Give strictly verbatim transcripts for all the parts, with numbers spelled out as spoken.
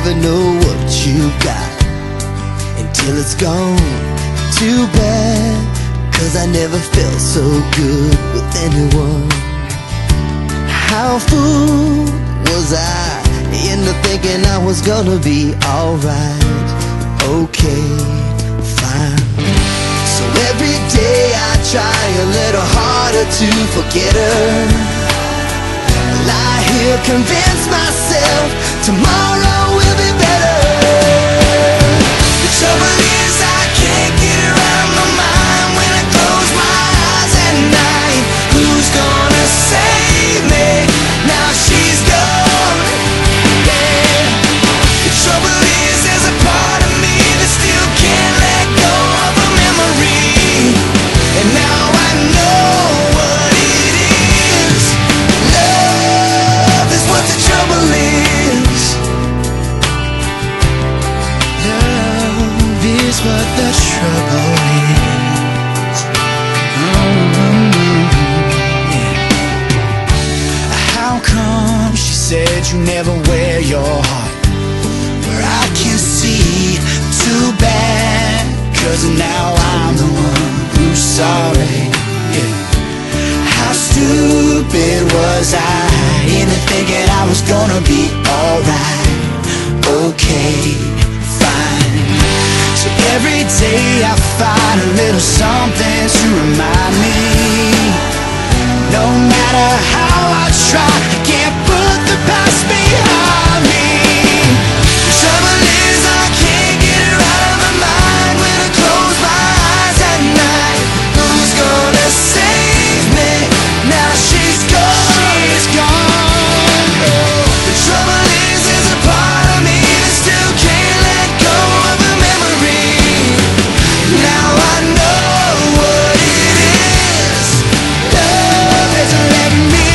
never know what you got until it's gone. Too bad, 'cause I never felt so good with anyone. How fool was I into thinking I was gonna be alright? Okay, fine. So every day I try a little harder to forget her. Lie here, convince myself tomorrow will be better. The trouble is I can't get her out of my mind when I close my eyes at night. Who's gonna save me? Now she's gone. Yeah. The trouble is there's a part of me that still can't let go of a memory. And now I know what it is. Love is what the trouble is. Love is what the trouble is. Mm-hmm. Yeah. How come she said you never wear your heart where I can see? Too bad, 'cause now I'm the one who's sorry. Yeah. How stupid was I into thinking I was gonna be alright? Okay, fine. So every day I find a little something to remind me. No matter how I try, I can't put the past behind me. The trouble is I can't get her out of my mind when I close my eyes at night. Who's gonna save me? Now she's gone. She's gone. The trouble is there's a part of me that still can't let go of a memory. Now I know what it is. Love is letting me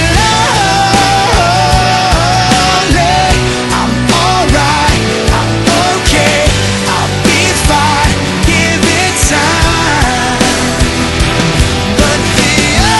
lonely. I'm alright, I'm okay, I'll be fine, give it time. But the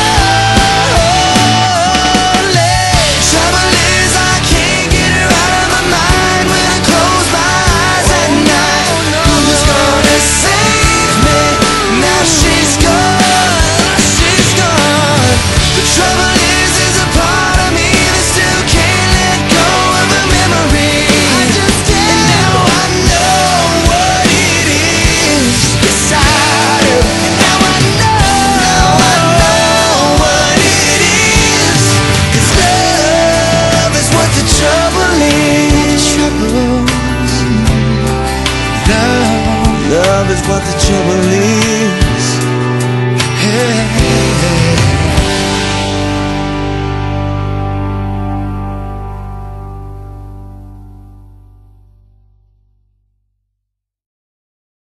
only trouble is I can't get her out of my mind when I close my eyes at night. Who's gonna save me? Now she's gone, she's gone. The trouble is there's a part of me that still can't let go of a memory. I just can't. And now I know what it is. Yes, I do. And now I know, now I know what it is. 'Cause love is what the trouble is. Love, love is what the trouble is.